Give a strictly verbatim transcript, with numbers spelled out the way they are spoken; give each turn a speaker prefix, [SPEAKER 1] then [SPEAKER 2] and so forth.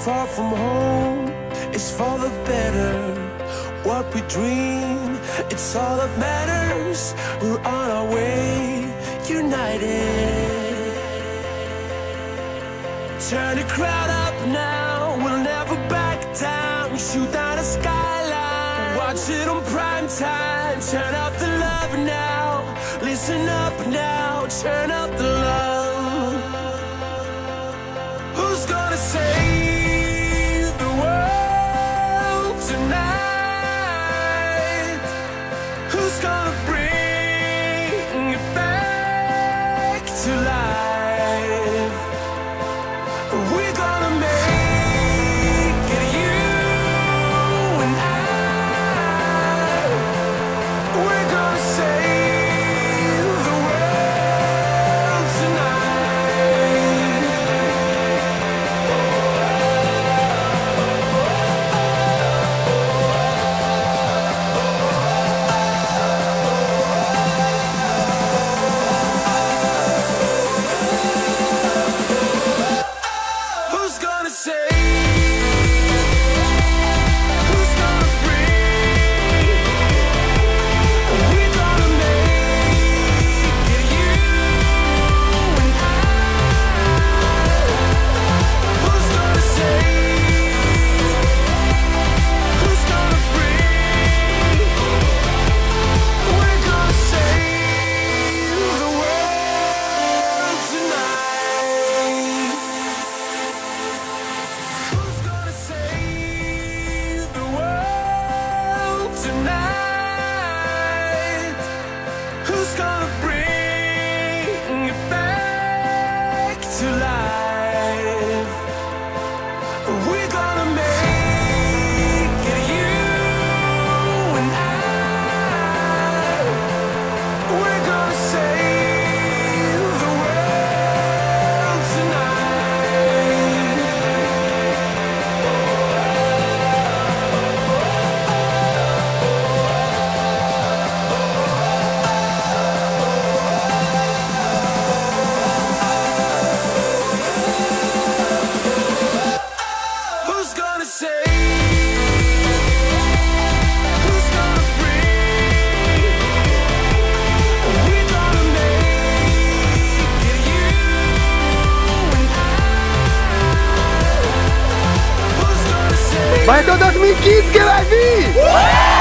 [SPEAKER 1] far from home is for the better. What we dream, it's all that matters. We're on our way, united. Turn the crowd up now, we'll never back down. We shoot down the skyline, watch it on prime time. Turn up the love now, listen up now, turn up the love. Who's gonna save the world tonight? Who's gonna bring it back to life? We're gonna make it, you and I. We're gonna save the world tonight. Who's gonna save? Who's gonna bring? We're gonna make it, you and I. Who's gonna save? Who's gonna bring? We're gonna save the world tonight. Who's gonna save the world tonight? Who's gonna bring it back to life? We're gonna make it, you and I. We're gonna save the world tonight. Who's gonna save? Who's gonna bring? We're gonna make it, you and I. Who's gonna save?
[SPEAKER 2] Vai ter o dois mil e quinze que vai vir!